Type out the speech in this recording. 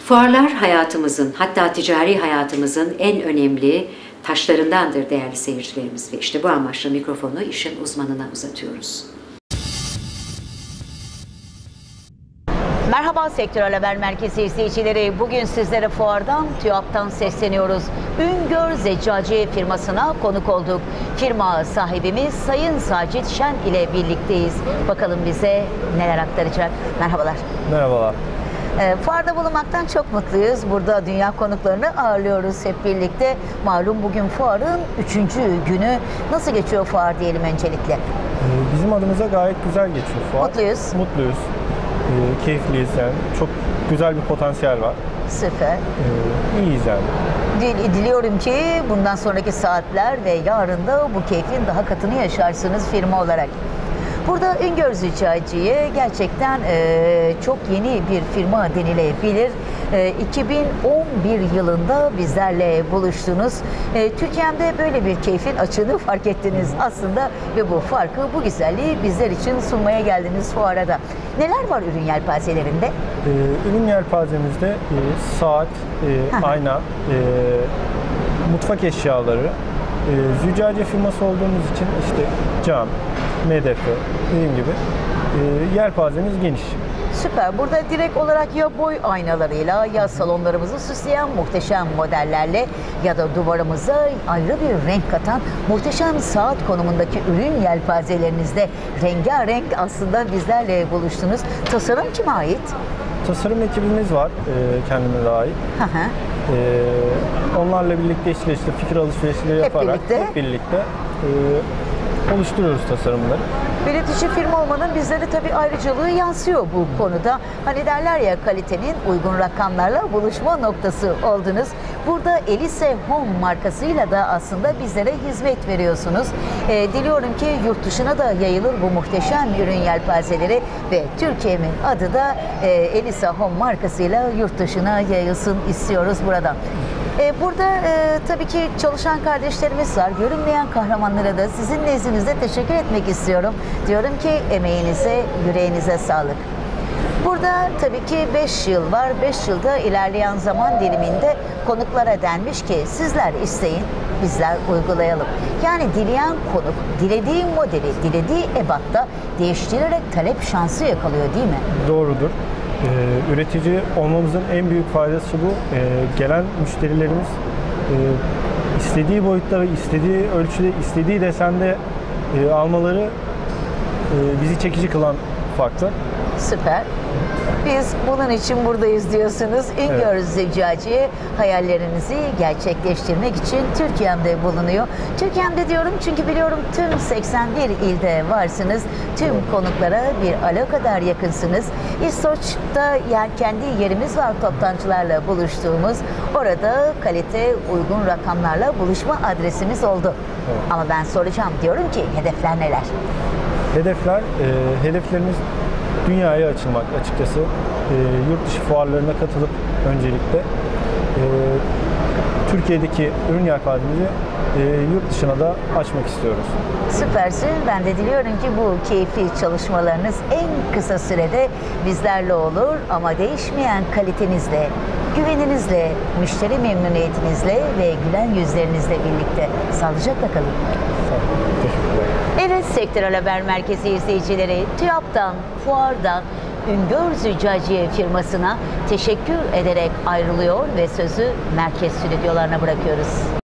Fuarlar hayatımızın, hatta ticari hayatımızın en önemli taşlarındandır değerli seyircilerimiz ve işte bu amaçla mikrofonu işin uzmanına uzatıyoruz. Merhaba Sektörel Haber Merkezi izleyicileri. Bugün sizlere fuardan, TÜYAP'tan sesleniyoruz. Üngör Zeccaciye firmasına konuk olduk. Firma sahibimiz Sayın Sacit Şen ile birlikteyiz. Bakalım bize neler aktaracak. Merhabalar. Merhabalar. Fuarda bulunmaktan çok mutluyuz. Burada dünya konuklarını ağırlıyoruz hep birlikte. Malum bugün fuarın 3. günü. Nasıl geçiyor fuar diyelim öncelikle? Bizim adımıza gayet güzel geçiyor fuar. Mutluyuz. Mutluyuz. Keyifliyiz yani. Çok güzel bir potansiyel var. Süper. İyiyiz yani. Diliyorum ki bundan sonraki saatler ve yarın da bu keyfin daha katını yaşarsınız firma olarak. Burada Üngör Zeccaciye gerçekten çok yeni bir firma denilebilir. 2011 yılında bizlerle buluştunuz. Türkiye'de böyle bir keyfin açığını fark ettiniz aslında ve bu farkı, bu güzelliği bizler için sunmaya geldiniz fuara da. Neler var ürün yelpazelerinde? Ürün yelpazemizde saat, ayna, mutfak eşyaları, züccaciye firması olduğumuz için işte cam, medefe, dediğim gibi yelpazemiz geniş. Süper. Burada direkt ya boy aynalarıyla ya salonlarımızı süsleyen muhteşem modellerle ya da duvarımıza ayrı bir renk katan muhteşem saat konumundaki ürün yelpazelerinizde rengarenk aslında bizlerle buluştunuz. Tasarım kime ait? Tasarım ekibimiz var kendimize ait. Onlarla birlikte işte fikir alışverişleri yaparak hep birlikte oluşturuyoruz tasarımları. Üretici firma olmanın bizlere tabii ayrıcalığı yansıyor bu konuda. Hani derler ya, kalitenin uygun rakamlarla buluşma noktası oldunuz. Burada Elise Home markasıyla da aslında bizlere hizmet veriyorsunuz. Diliyorum ki yurt dışına da yayılır bu muhteşem ürün yelpazeleri ve Türkiye'nin adı da Elise Home markasıyla yurt dışına yayılsın istiyoruz burada. Burada tabii ki çalışan kardeşlerimiz var. Görünmeyen kahramanlara da sizin nezdinizde teşekkür etmek istiyorum. Diyorum ki emeğinize, yüreğinize sağlık. Burada tabii ki 5 yıl var. 5 yılda ilerleyen zaman diliminde konuklara denmiş ki sizler isteyin, bizler uygulayalım. Yani dileyen konuk, dilediği modeli, dilediği ebatta değiştirerek talep şansı yakalıyor değil mi? Doğrudur. Üretici olmamızın en büyük faydası bu. Gelen müşterilerimiz istediği boyutları, istediği ölçüde, istediği desende almaları bizi çekici kılan faktör. Süper. Biz bunun için buradayız diyorsunuz. Üngör Zeccaciye hayallerinizi gerçekleştirmek için Türkiye'de bulunuyor. Türkiye'de diyorum çünkü biliyorum tüm 81 ilde varsınız. Tüm konuklara bir alo kadar yakınsınız. İstoç'ta yani kendi yerimiz var toptancılarla buluştuğumuz. Orada kalite uygun rakamlarla buluşma adresimiz oldu. Evet. Ama ben soracağım, diyorum ki hedefler neler? Hedeflerimiz dünyaya açılmak açıkçası. Yurt dışı fuarlarına katılıp öncelikle Türkiye'deki ürün yelpazemizi yurt dışına da açmak istiyoruz. Süpersin. Ben de diliyorum ki bu keyifli çalışmalarınız en kısa sürede bizlerle olur ama değişmeyen kalitenizle, güveninizle, müşteri memnuniyetinizle ve gülen yüzlerinizle birlikte sağlıcakla kalın. Sağ olun. Teşekkürler. Evet, Sektörel Haber Merkezi izleyicileri, TÜYAP'tan, fuardan Üngör Zeccaciye firmasına teşekkür ederek ayrılıyor ve sözü merkez stüdyolarına bırakıyoruz.